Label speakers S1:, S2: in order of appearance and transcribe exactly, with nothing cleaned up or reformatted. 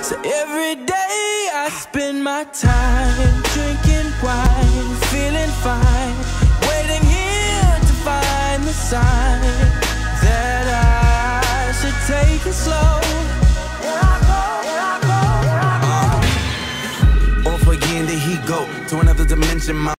S1: So every day I spend my time drinking wine, feeling fine, waiting here to find the sign that I should take it slow. Here I go, here I go, here I go. Uh, off again, there he go to another dimension. My